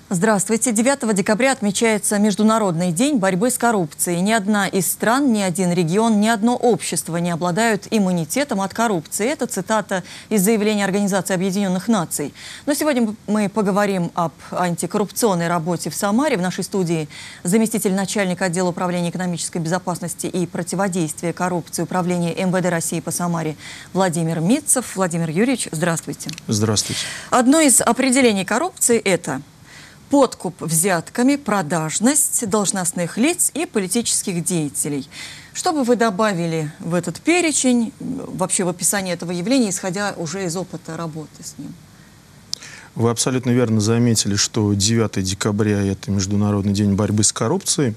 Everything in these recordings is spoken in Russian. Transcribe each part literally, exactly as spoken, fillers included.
Здравствуйте. девятого декабря отмечается Международный день борьбы с коррупцией. Ни одна из стран, ни один регион, ни одно общество не обладают иммунитетом от коррупции. Это цитата из заявления Организации Объединенных Наций. Но сегодня мы поговорим об антикоррупционной работе в Самаре. В нашей студии заместитель начальника отдела управления экономической безопасности и противодействия коррупции управления эм вэ дэ России по Самаре Владимир Митцев. Владимир Юрьевич, здравствуйте. Здравствуйте. Одно из определений коррупции – это подкуп взятками, продажность должностных лиц и политических деятелей. Что бы вы добавили в этот перечень, вообще в описание этого явления, исходя уже из опыта работы с ним? Вы абсолютно верно заметили, что девятое декабря – это Международный день борьбы с коррупцией.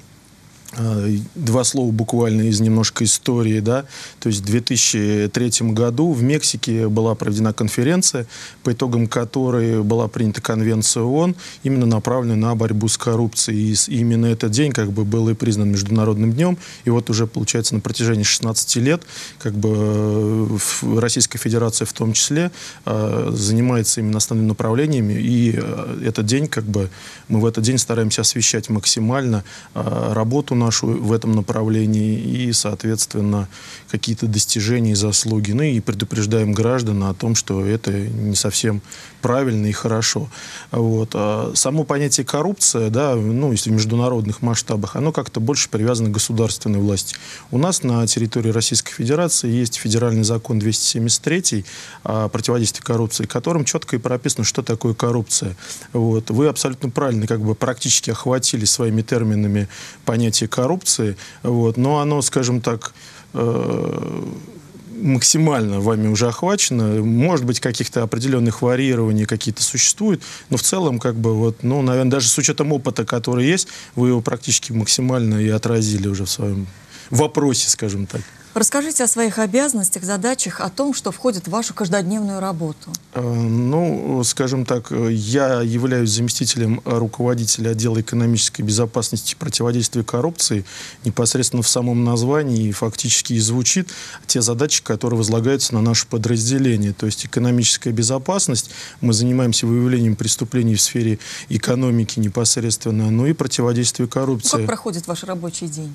Два слова буквально из немножко истории, да, то есть в две тысячи третьем году в Мексике была проведена конференция, по итогам которой была принята конвенция ООН, именно направленная на борьбу с коррупцией. И именно этот день как бы был и признан Международным днем, и вот уже, получается, на протяжении шестнадцати лет как бы Российская Федерация в том числе занимается именно основными направлениями, и этот день как бы мы в этот день стараемся освещать максимально работу нашу в этом направлении и, соответственно, какие-то достижения и заслуги. Ну и предупреждаем граждан о том, что это не совсем правильно и хорошо. Вот. А само понятие коррупция, да, ну, если в международных масштабах, оно как-то больше привязано к государственной власти. У нас на территории Российской Федерации есть федеральный закон двести семьдесят три о противодействии коррупции, в котором четко и прописано, что такое коррупция. Вот. Вы абсолютно правильно как бы практически охватили своими терминами понятие коррупции, вот, но оно, скажем так, э максимально вами уже охвачено. Может быть, каких-то определенных варьирований какие-то существуют, но в целом, как бы, вот, ну, наверное, даже с учетом опыта, который есть, вы его практически максимально и отразили уже в своем вопросе, скажем так. Расскажите о своих обязанностях, задачах, о том, что входит в вашу каждодневную работу. Ну, скажем так, я являюсь заместителем руководителя отдела экономической безопасности и противодействия коррупции. Непосредственно в самом названии фактически и звучит те задачи, которые возлагаются на наше подразделение. То есть экономическая безопасность, мы занимаемся выявлением преступлений в сфере экономики непосредственно, ну и противодействие коррупции. Как проходит ваш рабочий день?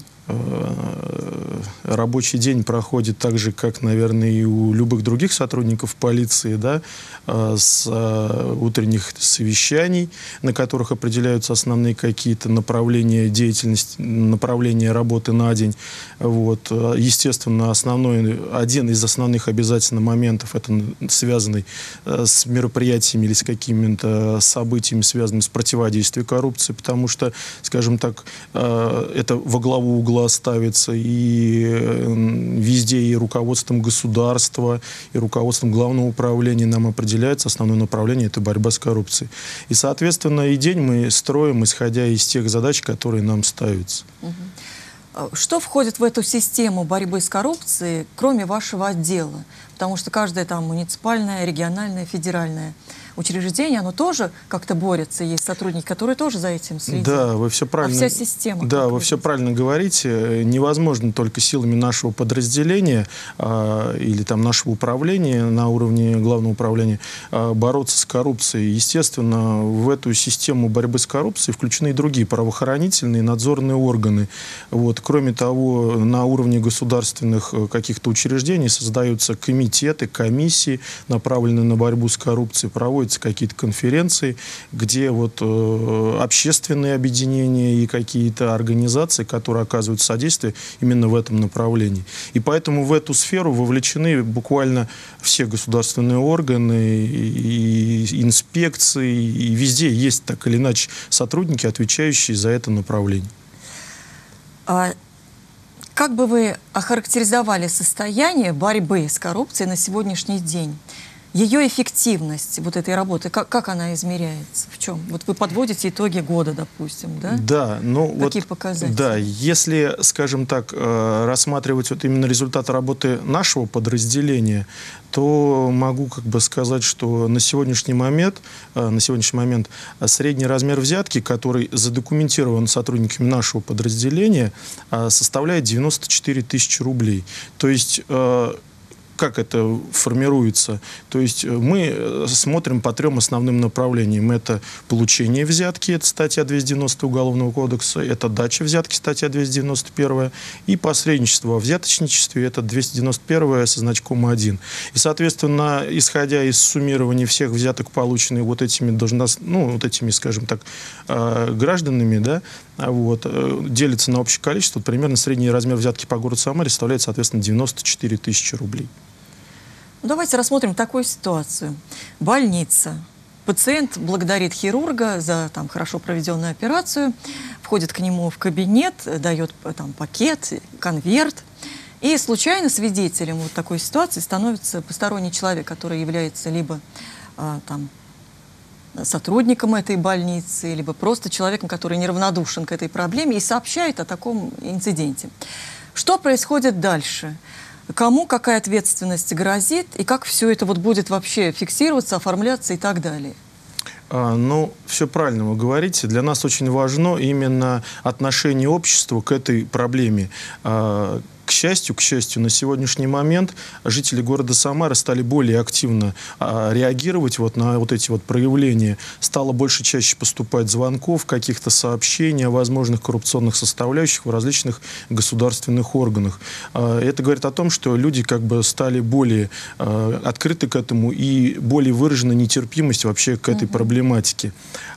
Рабочий день проходит так же, как, наверное, и у любых других сотрудников полиции, да, с утренних совещаний, на которых определяются основные какие-то направления деятельности, направления работы на день. Вот. Естественно, основной, один из основных обязательных моментов, это связанный с мероприятиями или с какими-то событиями, связанными с противодействием коррупции, потому что, скажем так, это во главу угла ставится и везде, и руководством государства, и руководством главного управления нам определяется основное направление – это борьба с коррупцией. И, соответственно, и день мы строим, исходя из тех задач, которые нам ставятся. Что входит в эту систему борьбы с коррупцией, кроме вашего отдела? Потому что каждое там муниципальное, региональное, федеральное учреждение, оно тоже как-то борется. Есть сотрудники, которые тоже за этим следят. Да, вы все правильно. А вся система. Да, вы все правильно говорите. Невозможно только силами нашего подразделения а, или там нашего управления на уровне главного управления а, бороться с коррупцией. Естественно, в эту систему борьбы с коррупцией включены и другие правоохранительные, надзорные органы. Вот. Кроме того, на уровне государственных каких-то учреждений создаются комитеты, комиссии, направленные на борьбу с коррупцией, проводятся какие-то конференции, где вот э, общественные объединения и какие-то организации, которые оказывают содействие именно в этом направлении. И поэтому в эту сферу вовлечены буквально все государственные органы, и, и инспекции, и везде есть так или иначе сотрудники, отвечающие за это направление. А как бы вы охарактеризовали состояние борьбы с коррупцией на сегодняшний день? Ее эффективность вот этой работы, как, как она измеряется? В чем? Вот вы подводите итоги года, допустим, да? Да, ну какие вот, показатели? Да, если, скажем так, рассматривать вот именно результат работы нашего подразделения, то могу как бы сказать, что на сегодняшний момент, на сегодняшний момент средний размер взятки, который задокументирован сотрудниками нашего подразделения, составляет девяносто четыре тысячи рублей. То есть как это формируется? То есть мы смотрим по трем основным направлениям. Это получение взятки, это статья двести девяносто Уголовного кодекса, это дача взятки, статья двести девяносто один, и посредничество во взяточничестве, это двести девяносто один со значком один. И, соответственно, исходя из суммирования всех взяток, полученных вот этими должност... ну, вот этими, скажем так, гражданами, да, вот, делится на общее количество, примерно средний размер взятки по городу Самаре составляет, соответственно, девяносто четыре тысячи рублей. Давайте рассмотрим такую ситуацию. Больница. Пациент благодарит хирурга за там, хорошо проведенную операцию, входит к нему в кабинет, дает там, пакет, конверт. И случайно свидетелем вот такой ситуации становится посторонний человек, который является либо а, там, сотрудником этой больницы, либо просто человеком, который неравнодушен к этой проблеме и сообщает о таком инциденте. Что происходит дальше? Кому какая ответственность грозит, и как все это вот будет вообще фиксироваться, оформляться и так далее? А, ну, все правильно вы говорите. Для нас очень важно именно отношение общества к этой проблеме. А, К счастью, к счастью, на сегодняшний момент жители города Самары стали более активно а, реагировать вот на вот эти вот проявления. Стало больше чаще поступать звонков, каких-то сообщений о возможных коррупционных составляющих в различных государственных органах. А, это говорит о том, что люди как бы стали более а, открыты к этому и более выражена нетерпимость вообще к этой [S2] Mm-hmm. [S1] Проблематике.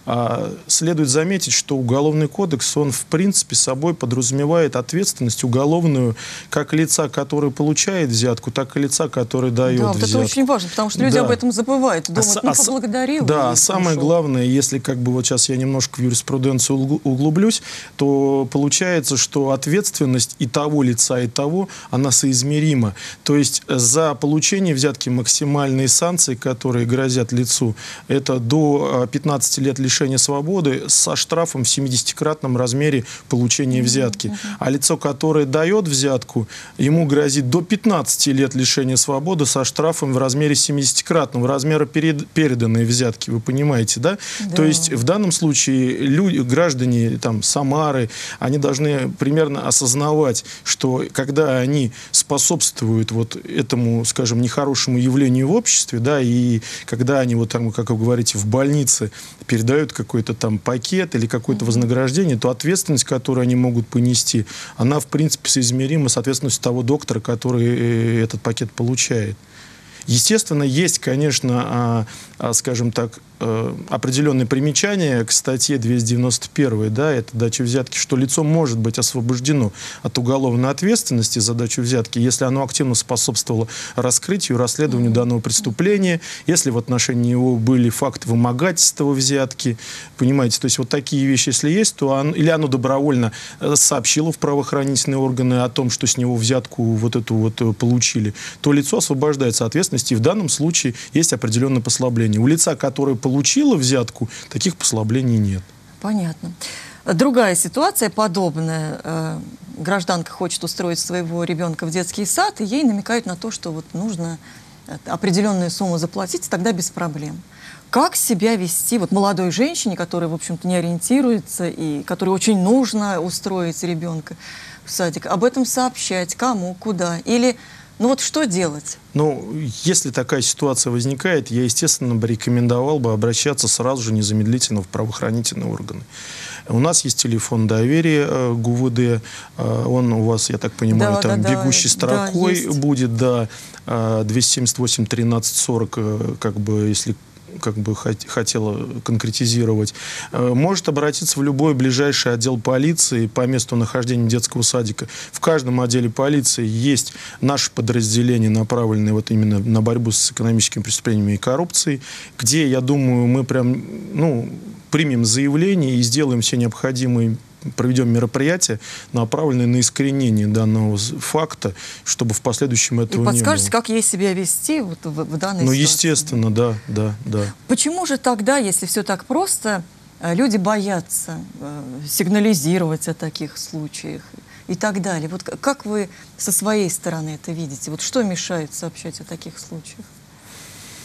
А, следует заметить, что Уголовный кодекс, он в принципе собой подразумевает ответственность уголовную как лица, которые получают взятку, так и лица, которые дают да, взятку. Вот это очень важно, потому что люди да. об этом забывают, думают, а, ну, а, поблагодарил. Да, самое ушел. Главное, если как бы вот сейчас я немножко в юриспруденцию углублюсь, то получается, что ответственность и того лица, и того, она соизмерима. То есть за получение взятки максимальные санкции, которые грозят лицу, это до пятнадцати лет лишения свободы со штрафом в семидесятикратном размере получения взятки. Mm-hmm. А лицо, которое дает взятку, ему грозит до пятнадцати лет лишения свободы со штрафом в размере семидесятикратного размера перед, переданной взятки. Вы понимаете, да? Да. То есть в данном случае люди, граждане там, Самары, они должны примерно осознавать, что когда они способствуют вот этому, скажем, нехорошему явлению в обществе, да, и когда они, вот там, как вы говорите, в больнице передают какой-то там пакет или какое-то mm-hmm. вознаграждение, то ответственность, которую они могут понести, она, в принципе, соизмерима с ответственностью того доктора, который этот пакет получает. Естественно, есть, конечно, а, а, скажем так, а, определенные примечания к статье двести девяносто один, да, это дача взятки, что лицо может быть освобождено от уголовной ответственности за дачу взятки, если оно активно способствовало раскрытию, расследованию mm-hmm. данного преступления, если в отношении него были факты вымогательства взятки, понимаете, то есть вот такие вещи, если есть, то оно, или оно добровольно сообщило в правоохранительные органы о том, что с него взятку вот эту вот получили, то лицо освобождается от ответственности. И в данном случае есть определенное послабление. У лица, которое получило взятку, таких послаблений нет. Понятно. Другая ситуация подобная. Гражданка хочет устроить своего ребенка в детский сад, и ей намекают на то, что вот нужно определенную сумму заплатить, тогда без проблем. Как себя вести вот молодой женщине, которая, в общем-то, не ориентируется, и которой очень нужно устроить ребенка в садик, об этом сообщать, кому, куда? Или... Ну вот что делать? Ну, если такая ситуация возникает, я, естественно, бы рекомендовал бы обращаться сразу же незамедлительно в правоохранительные органы. У нас есть телефон доверия э, ГУВД, э, он у вас, я так понимаю, да, там да, бегущей да, строкой да, будет, да, э, двести семьдесят восемь тринадцать сорок, э, как бы, если как бы хотела конкретизировать, может обратиться в любой ближайший отдел полиции по месту нахождения детского садика. В каждом отделе полиции есть наше подразделение, направленное вот именно на борьбу с экономическими преступлениями и коррупцией, где, я думаю, мы прям, ну, примем заявление и сделаем все необходимые, проведем мероприятия, направленные на искоренение данного факта, чтобы в последующем этого не было. И подскажете, как ей себя вести вот в, в данной ну, ситуации? Ну, естественно, да, да, да. Почему же тогда, если все так просто, люди боятся э, сигнализировать о таких случаях и так далее? Вот как вы со своей стороны это видите? Вот что мешает сообщать о таких случаях?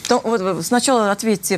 То, вот, сначала ответьте,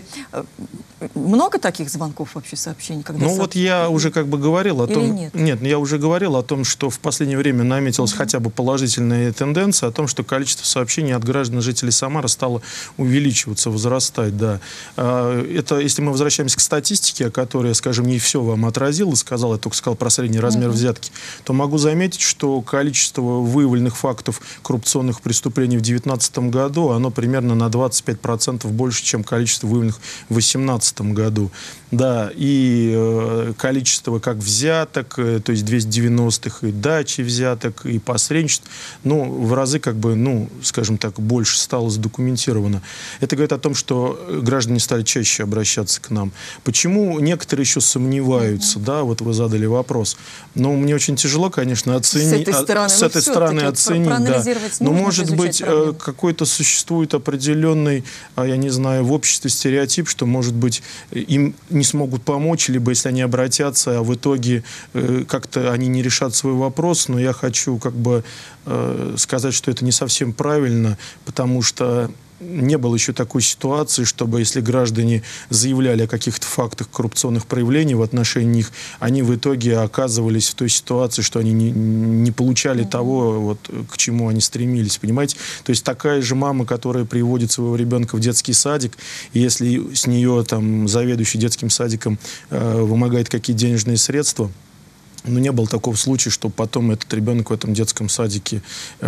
много таких звонков вообще, сообщений? Когда ну со... вот я уже как бы говорил о Или том... нет? Нет, я уже говорил о том, что в последнее время наметилась угу. хотя бы положительная тенденция, о том, что количество сообщений от граждан жителей Самары стало увеличиваться, возрастать, да. Это, если мы возвращаемся к статистике, о которой я, скажем, не все вам отразил и сказал, я только сказал про средний размер угу. взятки, то могу заметить, что количество выявленных фактов коррупционных преступлений в две тысячи девятнадцатом году, оно примерно на двадцать пять процентов больше, чем количество выявленных в две тысячи восемнадцатом году. Да, и э, количество как взяток, э, то есть двести девяностых, и дачи взяток, и посредничеств, ну, в разы, как бы, ну, скажем так, больше стало задокументировано. Это говорит о том, что граждане стали чаще обращаться к нам. Почему некоторые еще сомневаются, mm-hmm. да, вот вы задали вопрос. Но мне очень тяжело, конечно, оценить, с этой стороны, с этой стороны оценить, да. Но, может быть, проблему. какой-то существует определенный, я не знаю, в обществе стереотип, что, может быть, им не смогут помочь, либо если они обратятся, а в итоге э, как-то они не решат свой вопрос. Но я хочу как бы э, сказать, что это не совсем правильно, потому что не было еще такой ситуации, чтобы если граждане заявляли о каких-то фактах коррупционных проявлений в отношении них, они в итоге оказывались в той ситуации, что они не, не получали mm-hmm. того, вот, к чему они стремились, понимаете? То есть такая же мама, которая приводит своего ребенка в детский садик, и если с нее там заведующий детским садиком э, вымогает какие-то денежные средства, но не было такого случая, что потом этот ребенок в этом детском садике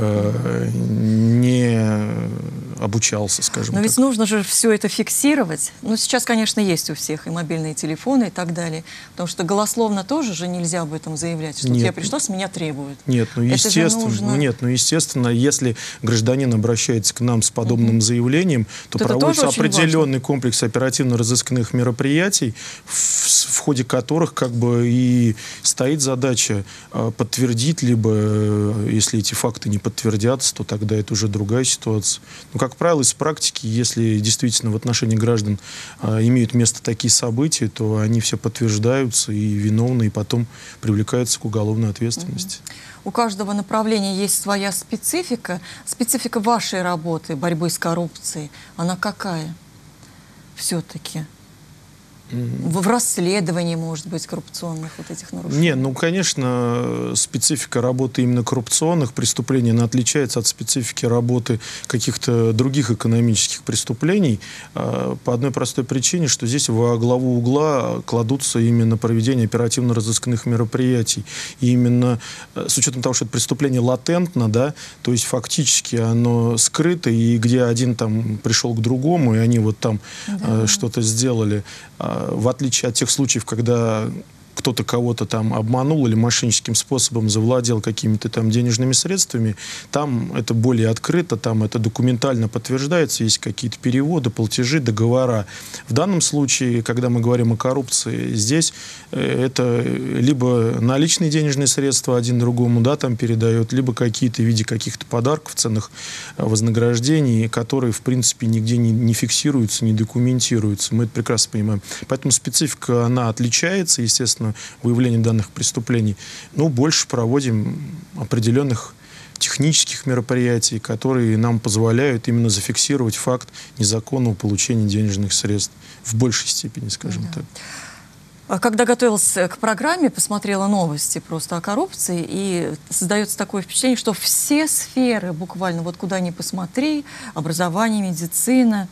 э, не обучался, скажем Но так. ведь нужно же все это фиксировать. Ну, сейчас, конечно, есть у всех и мобильные телефоны и так далее. Потому что голословно тоже же нельзя об этом заявлять, что нет. я пришла, с меня требуют. Нет, ну естественно, нужно... нет, ну естественно, если гражданин обращается к нам с подобным угу. заявлением, то, то проводится определенный комплекс оперативно-розыскных мероприятий, в, в ходе которых как бы и стоит задача подтвердить, либо, если эти факты не подтвердятся, то тогда это уже другая ситуация. Но, как правило, из практики, если действительно в отношении граждан а, имеют место такие события, то они все подтверждаются, и виновные, и потом привлекаются к уголовной ответственности. У каждого направления есть своя специфика. Специфика вашей работы, борьбы с коррупцией, она какая все-таки? В расследовании, может быть, коррупционных вот этих нарушений? Не, ну, конечно, специфика работы именно коррупционных преступлений, она отличается от специфики работы каких-то других экономических преступлений по одной простой причине, что здесь во главу угла кладутся именно проведение оперативно-розыскных мероприятий. И именно с учетом того, что это преступление латентно, да, то есть фактически оно скрыто, и где один там пришел к другому, и они вот там да. что-то сделали, в отличие от тех случаев, когда кто-то кого-то там обманул или мошенническим способом завладел какими-то там денежными средствами, там это более открыто, там это документально подтверждается, есть какие-то переводы, платежи, договора. В данном случае, когда мы говорим о коррупции, здесь это либо наличные денежные средства один другому, да, там передает, либо какие-то в виде каких-то подарков, ценных вознаграждений, которые, в принципе, нигде не, не фиксируются, не документируются. Мы это прекрасно понимаем. Поэтому специфика, она отличается, естественно, выявление данных преступлений, но больше проводим определенных технических мероприятий, которые нам позволяют именно зафиксировать факт незаконного получения денежных средств в большей степени, скажем да. так. Когда готовилась к программе, посмотрела новости просто о коррупции, и создается такое впечатление, что все сферы, буквально вот куда ни посмотри, образование, медицина,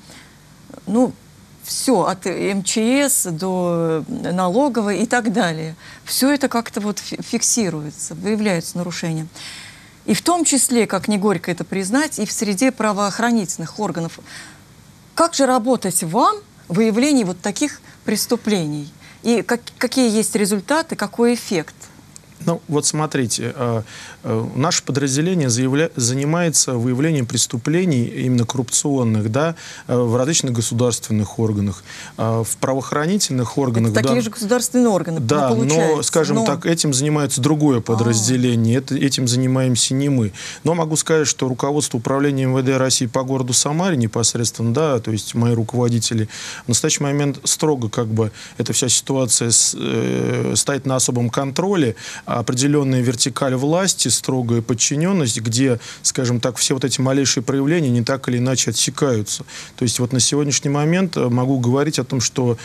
ну, все, от эм че эс до налоговой и так далее. Все это как-то вот фиксируется, выявляются нарушения. И в том числе, как не горько это признать, и в среде правоохранительных органов. Как же работать вам в выявлении вот таких преступлений? И как, какие есть результаты, какой эффект? Ну, вот смотрите, э, э, наше подразделение заявля... занимается выявлением преступлений, именно коррупционных, да, э, в различных государственных органах, э, в правоохранительных органах. Это такие да, же государственные органы, да, но, скажем но... так, этим занимается другое подразделение, это, этим занимаемся не мы. Но могу сказать, что руководство управления эм вэ дэ России по городу Самаре непосредственно, да, то есть мои руководители, в настоящий момент строго как бы эта вся ситуация с, э, стоит на особом контроле. определенная вертикаль власти, строгая подчиненность, где, скажем так, все вот эти малейшие проявления не так или иначе отсекаются. То есть вот на сегодняшний момент могу говорить о том, что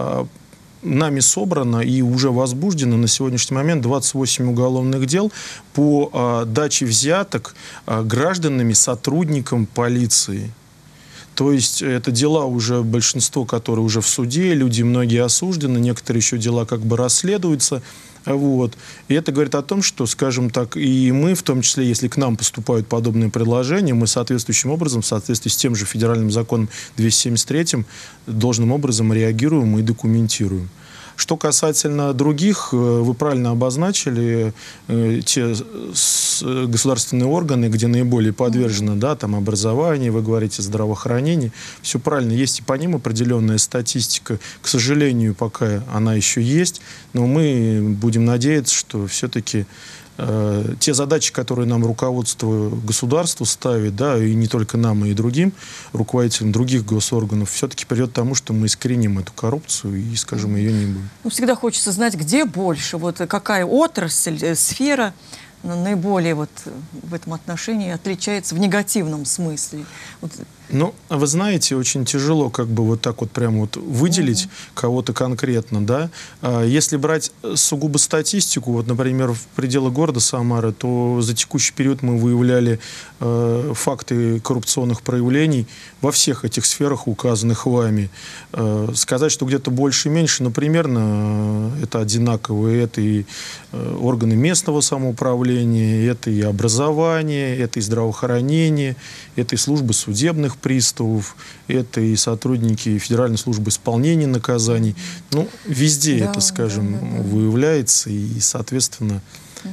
нами собрано и уже возбуждено на сегодняшний момент двадцать восемь уголовных дел по а, даче взяток а, гражданами, сотрудникам полиции. То есть это дела уже, большинство, которые уже в суде, люди многие осуждены, некоторые еще дела как бы расследуются. Вот. И это говорит о том, что, скажем так, и мы, в том числе, если к нам поступают подобные предложения, мы соответствующим образом, в соответствии с тем же федеральным законом двести семьдесят третьим, должным образом реагируем и документируем. Что касательно других, вы правильно обозначили, те государственные органы, где наиболее подвержено, да, там образование, вы говорите, здравоохранение, все правильно, есть и по ним определенная статистика. К сожалению, пока она еще есть, но мы будем надеяться, что все-таки э, те задачи, которые нам руководство государства ставит, да, и не только нам, и другим руководителям других госорганов, все-таки придет к тому, что мы искореним эту коррупцию и, скажем, ее не будем. Ну, всегда хочется знать, где больше, вот какая отрасль, сфера наиболее вот в этом отношении отличается в негативном смысле. Вот. Ну, вы знаете, очень тяжело как бы вот так вот прямо вот выделить mm-hmm. кого-то конкретно, да. Если брать сугубо статистику, вот, например, в пределах города Самары, то за текущий период мы выявляли э, факты коррупционных проявлений во всех этих сферах, указанных вами. Э, сказать, что где-то больше и меньше, но примерно э, это одинаково. Это и э, органы местного самоуправления, это и образование, это и здравоохранение, это и службы судебных приставов, это и сотрудники Федеральной службы исполнения наказаний. Ну, везде да, это, скажем, да, да, да. выявляется, и, соответственно, угу.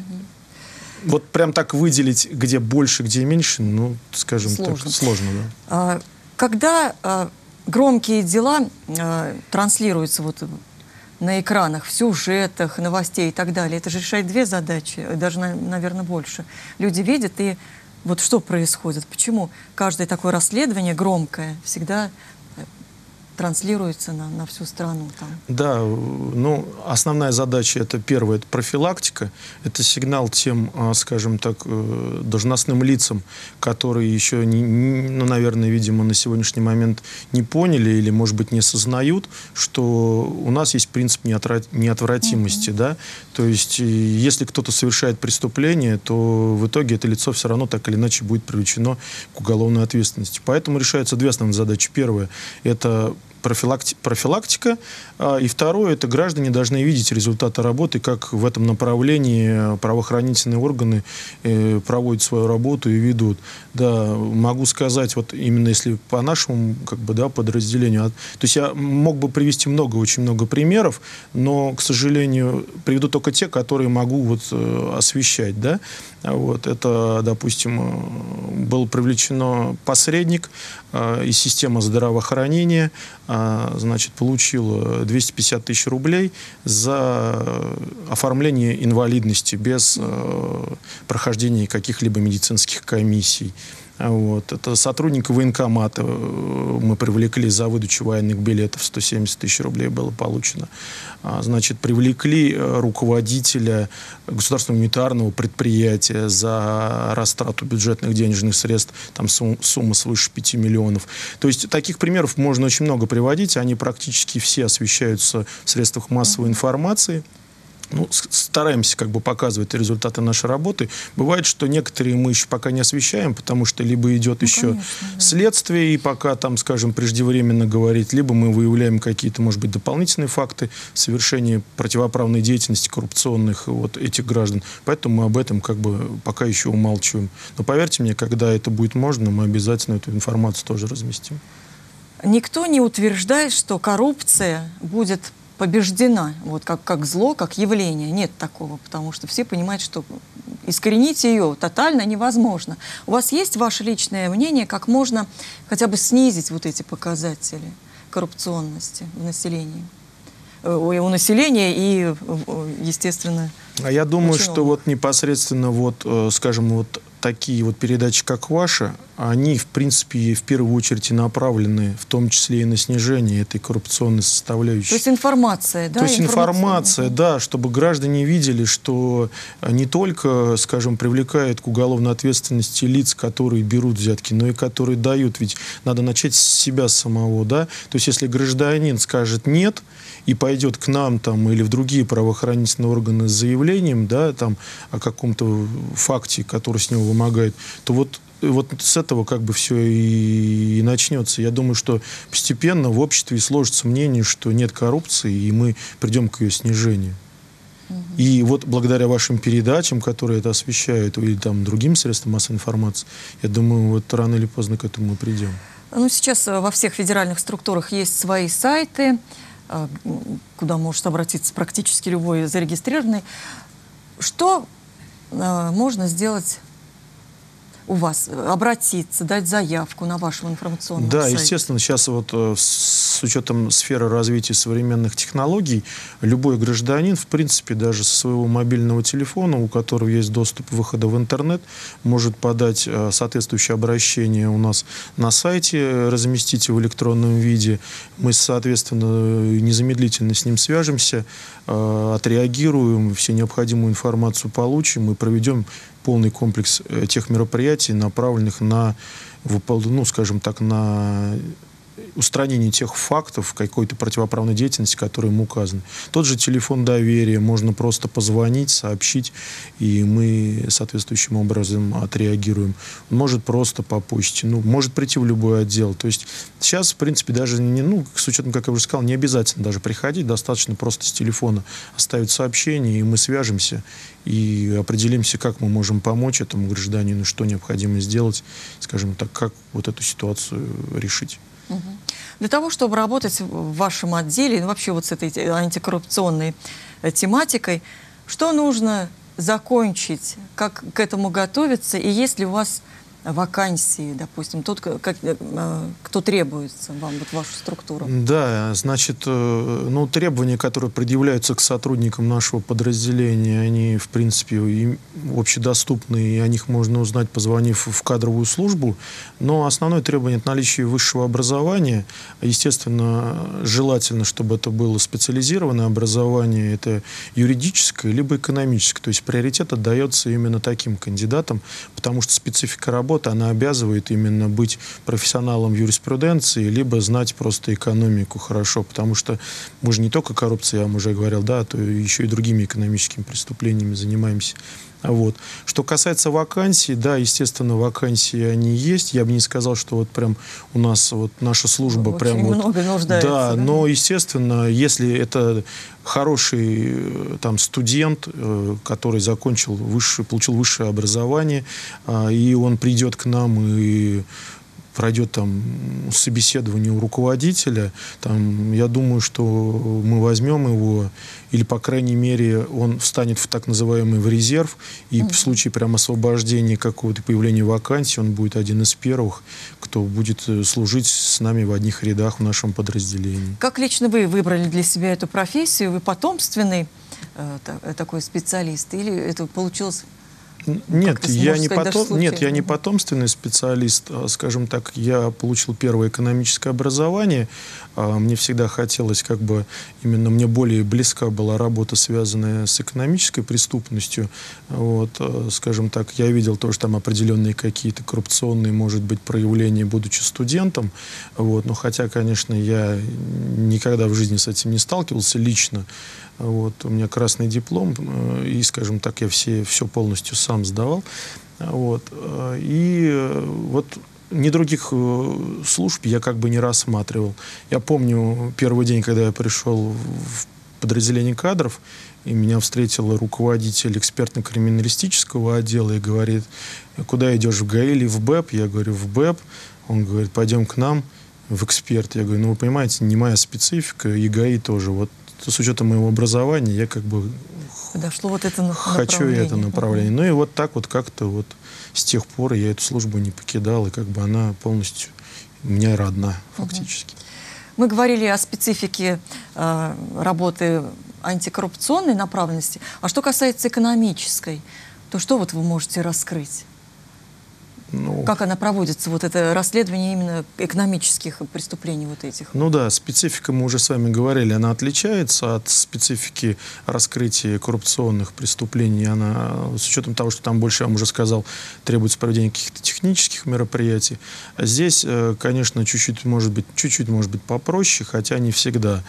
вот прям так выделить, где больше, где меньше, ну, скажем сложно. так, сложно. Да. А, когда а, громкие дела а, транслируются вот на экранах, в сюжетах, новостей и так далее, это же решает две задачи, даже, наверное, больше. Люди видят и вот что происходит, почему каждое такое расследование громкое всегда транслируется на, на всю страну. Там. Да, ну, основная задача, это первое, это профилактика, это сигнал тем, скажем так, должностным лицам, которые еще, не, ну, наверное, видимо, на сегодняшний момент не поняли или, может быть, не осознают, что у нас есть принцип неотвратимости, mm-hmm. да, то есть, если кто-то совершает преступление, то в итоге это лицо все равно так или иначе будет привлечено к уголовной ответственности. Поэтому решаются две основные задачи. Первое, это профилакти профилактика, а, и второе, это граждане должны видеть результаты работы, как в этом направлении правоохранительные органы э, проводят свою работу и ведут. Да, могу сказать, вот именно если по нашему как бы, да, подразделению, а, то есть я мог бы привести много, очень много примеров, но, к сожалению, приведу только те, которые могу вот, э, освещать. Да? Вот, это, допустим, был привлечен посредник э, из системы здравоохранения, э, значит, получил двести пятьдесят тысяч рублей за оформление инвалидности без э, прохождения каких-либо медицинских комиссий. Вот. Это сотрудник военкомата мы привлекли за выдачу военных билетов, сто семьдесят тысяч рублей было получено. Значит, привлекли руководителя государственного гуманитарного предприятия за растрату бюджетных денежных средств, там сумма свыше пяти миллионов. То есть таких примеров можно очень много приводить, они практически все освещаются в средствах массовой информации. Ну, стараемся как бы показывать результаты нашей работы. Бывает, что некоторые мы еще пока не освещаем, потому что либо идет ну, еще конечно, да. следствие, и пока там, скажем, преждевременно говорить, либо мы выявляем какие-то, может быть, дополнительные факты совершения противоправной деятельности коррупционных вот этих граждан. Поэтому мы об этом как бы пока еще умалчиваем. Но поверьте мне, когда это будет можно, мы обязательно эту информацию тоже разместим. Никто не утверждает, что коррупция будет побеждена, вот как, как зло, как явление. Нет такого, потому что все понимают, что искоренить ее тотально невозможно. У вас есть ваше личное мнение, как можно хотя бы снизить вот эти показатели коррупционности в населении? У населения и, естественно... А я думаю, что вот непосредственно, вот, скажем, вот такие вот передачи, как ваша, они, в принципе, в первую очередь и направлены, в том числе и на снижение этой коррупционной составляющей. То есть информация, да? То есть информация, да, чтобы граждане видели, что не только, скажем, привлекают к уголовной ответственности лиц, которые берут взятки, но и которые дают. Ведь надо начать с себя самого, да. То есть если гражданин скажет «нет» и пойдет к нам там, или в другие правоохранительные органы с заявлением, да, там, о каком-то факте, который с него вымогает, то вот вот с этого как бы все и, и начнется. Я думаю, что постепенно в обществе сложится мнение, что нет коррупции, и мы придем к ее снижению. Угу. И вот благодаря вашим передачам, которые это освещают, или там другим средствам массовой информации, я думаю, вот рано или поздно к этому мы придем. Ну, сейчас во всех федеральных структурах есть свои сайты, куда может обратиться практически любой зарегистрированный. Что э, можно сделать у вас? Обратиться, дать заявку на вашего информационного Да, сайта? естественно, сейчас вот с учетом сферы развития современных технологий, любой гражданин, в принципе, даже со своего мобильного телефона, у которого есть доступ к выходу в интернет, может подать соответствующее обращение у нас на сайте, разместить в электронном виде. Мы, соответственно, незамедлительно с ним свяжемся, отреагируем, всю необходимую информацию получим и проведем полный комплекс тех мероприятий, направленных на, ну, скажем так, на устранение тех фактов какой-то противоправной деятельности, которые ему указаны. Тот же телефон доверия, можно просто позвонить, сообщить, и мы соответствующим образом отреагируем. Он может просто по почте, ну, может прийти в любой отдел. То есть сейчас, в принципе, даже не, ну, с учетом, как я уже сказал, не обязательно даже приходить, достаточно просто с телефона оставить сообщение, и мы свяжемся и определимся, как мы можем помочь этому гражданину, что необходимо сделать, скажем так, как вот эту ситуацию решить. Для того, чтобы работать в вашем отделе, ну, вообще вот с этой антикоррупционной тематикой, что нужно закончить, как к этому готовиться, и есть ли у вас вакансии, допустим, тот, как, кто требуется вам, вот вашу структуру? Да, значит, ну, требования, которые предъявляются к сотрудникам нашего подразделения, они, в принципе, общедоступны, и о них можно узнать, позвонив в кадровую службу. Но основное требование — это наличие высшего образования. Естественно, желательно, чтобы это было специализированное образование, это юридическое либо экономическое. То есть приоритет отдается именно таким кандидатам, потому что специфика работы, она обязывает именно быть профессионалом в юриспруденции, либо знать просто экономику хорошо, потому что мы же не только коррупцией, я вам уже говорил, да, то еще и другими экономическими преступлениями занимаемся. Вот. Что касается вакансий, да, естественно, вакансии они есть. Я бы не сказал, что вот прям у нас вот наша служба очень прям много вот, нуждается. Да, да, но, естественно, если это хороший там студент, который закончил высшее, получил высшее образование, и он придет к нам и пройдет там собеседование у руководителя, там, я думаю, что мы возьмем его, или, по крайней мере, он встанет в так называемый в резерв, и mm-hmm. в случае прям освобождения какого-то появления вакансии, он будет один из первых, кто будет служить с нами в одних рядах в нашем подразделении. Как лично вы выбрали для себя эту профессию? Вы потомственный э, такой специалист, или это получилось... Нет, я не сказать, потом... Нет, я не потомственный специалист. Скажем так, я получил первое экономическое образование. Мне всегда хотелось, как бы, именно мне более близка была работа, связанная с экономической преступностью. Вот, скажем так, я видел тоже там определенные какие-то коррупционные, может быть, проявления, будучи студентом. Вот, но хотя, конечно, я никогда в жизни с этим не сталкивался лично. Вот, у меня красный диплом, и, скажем так, я все, все полностью сам сдавал. Вот, и вот ни других служб я как бы не рассматривал. Я помню первый день, когда я пришел в подразделение кадров, и меня встретил руководитель экспертно-криминалистического отдела и говорит: куда идешь, в ГАИ или в БЭП? Я говорю: в БЭП. Он говорит: пойдем к нам в эксперт. Я говорю: ну, вы понимаете, не моя специфика, и ГАИ тоже. Вот с учетом моего образования я как бы подошло вот это хочу это направление. Uh-huh. Ну и вот так вот как-то вот с тех пор я эту службу не покидал, и как бы она полностью мне родна фактически. Uh-huh. Мы говорили о специфике э, работы антикоррупционной направленности. А что касается экономической, то что вот вы можете раскрыть? Ну, как она проводится, вот это расследование именно экономических преступлений вот этих? Ну да, специфика, мы уже с вами говорили, она отличается от специфики раскрытия коррупционных преступлений. Она, с учетом того, что там больше, я вам уже сказал, требуется проведение каких-то технических мероприятий. Здесь, конечно, чуть-чуть может быть, чуть-чуть может быть попроще, хотя не всегда.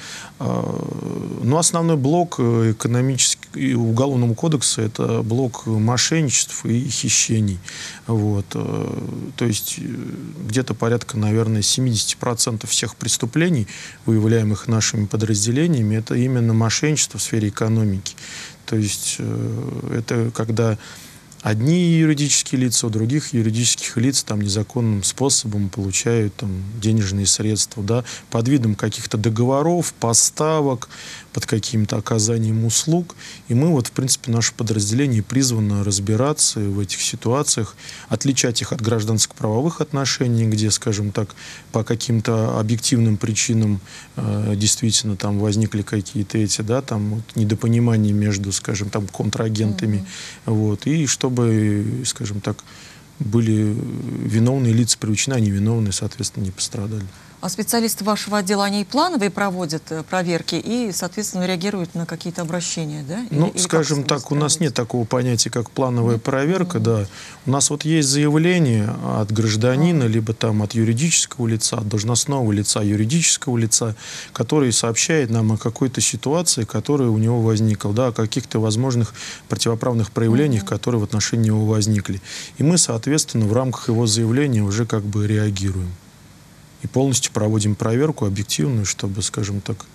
Но основной блок экономический уголовного кодекса — это блок мошенничеств и хищений. Вот. То есть где-то порядка, наверное, семьдесят процентов всех преступлений, выявляемых нашими подразделениями, это именно мошенничество в сфере экономики. То есть это когда одни юридические лица у других юридических лиц там незаконным способом получают там денежные средства, да, под видом каких-то договоров, поставок, под каким-то оказанием услуг. И мы вот, в принципе, наше подразделение призвано разбираться в этих ситуациях, отличать их от гражданско-правовых отношений, где, скажем так, по каким-то объективным причинам э, действительно там возникли какие-то эти, да, там вот, недопонимания между, скажем, там контрагентами, mm-hmm. вот, и чтобы, скажем так, были виновные лица привлечены, а невиновные, соответственно, не пострадали. А специалисты вашего отдела, они и плановые проводят проверки и, соответственно, реагируют на какие-то обращения, да? Ну, или, скажем или так, у нас нет такого понятия, как плановая mm-hmm. проверка, mm-hmm. да. У нас вот есть заявление от гражданина, mm-hmm. либо там от юридического лица, от должностного лица, юридического лица, который сообщает нам о какой-то ситуации, которая у него возникла, да, о каких-то возможных противоправных проявлениях, mm-hmm. которые в отношении него возникли. И мы, соответственно, в рамках его заявления уже как бы реагируем. И полностью проводим проверку объективную, чтобы, скажем так,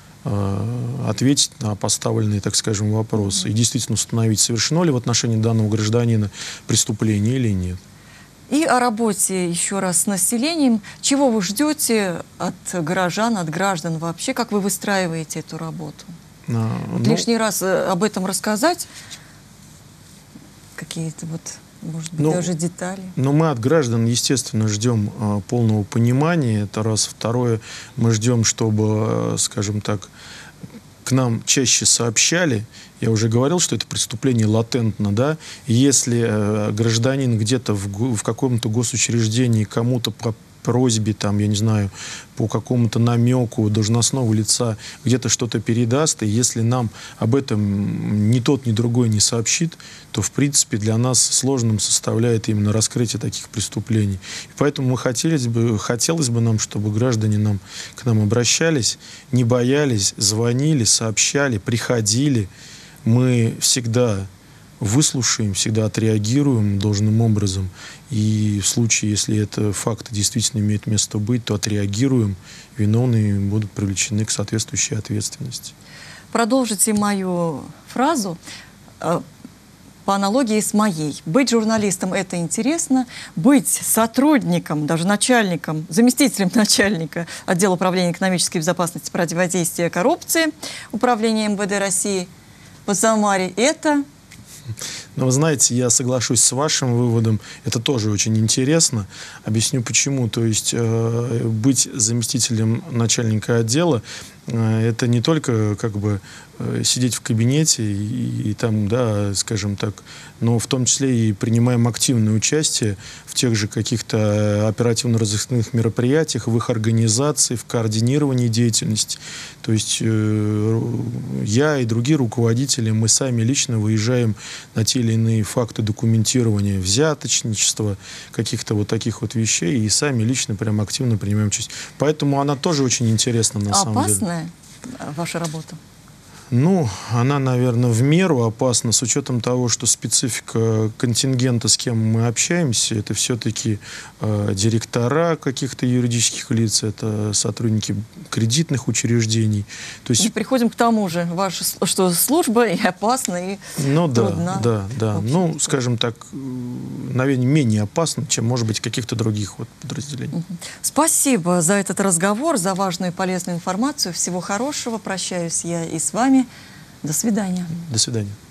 ответить на поставленные, так скажем, вопросы. Mm-hmm. И действительно установить, совершено ли в отношении данного гражданина преступление или нет. И о работе еще раз с населением. Чего вы ждете от горожан, от граждан вообще? Как вы выстраиваете эту работу? А, вот ну, лишний раз об этом рассказать? Какие-то вот... Может быть, ну, даже детали. Но мы от граждан, естественно, ждем а, полного понимания. Это раз. Второе, мы ждем, чтобы, скажем так, к нам чаще сообщали. Я уже говорил, что это преступление латентно, да. И если а, гражданин где-то в, в каком-то госучреждении кому-то по просьбе, там, я не знаю, по какому-то намеку должностного лица где-то что-то передаст, и если нам об этом ни тот, ни другой не сообщит, то, в принципе, для нас сложным составляет именно раскрытие таких преступлений. И поэтому мы хотелось бы, хотелось бы нам, чтобы граждане нам, к нам обращались, не боялись, звонили, сообщали, приходили. Мы всегда выслушаем, всегда отреагируем должным образом. И в случае, если это факт действительно имеет место быть, то отреагируем, виновные будут привлечены к соответствующей ответственности. Продолжите мою фразу э, по аналогии с моей. Быть журналистом — это интересно, быть сотрудником, даже начальником, заместителем начальника отдела управления экономической безопасности и противодействия коррупции Управления эм вэ дэ России по Самаре — это... Но вы знаете, я соглашусь с вашим выводом. Это тоже очень интересно. Объясню почему. То есть э, быть заместителем начальника отдела э, это не только как бы э, сидеть в кабинете и, и там, да, скажем так, но в том числе и принимаем активное участие в тех же каких-то оперативно-розыскных мероприятиях, в их организации, в координировании деятельности. То есть э, я и другие руководители, мы сами лично выезжаем на те или иные факты документирования взяточничества, каких-то вот таких вот вещей, и сами лично прям активно принимаем участие. Поэтому она тоже очень интересна на а самом деле. Опасная ваша работа? Ну, она, наверное, в меру опасна, с учетом того, что специфика контингента, с кем мы общаемся, это все-таки э, директора каких-то юридических лиц, это сотрудники кредитных учреждений. То есть... И приходим к тому же, ваша, что служба и опасна, и ну, трудна. Да, да, да. Ну, скажем так, наверное, менее опасно, чем, может быть, каких-то других вот подразделений. Спасибо за этот разговор, за важную и полезную информацию. Всего хорошего. Прощаюсь я и с вами. До свидания. До свидания.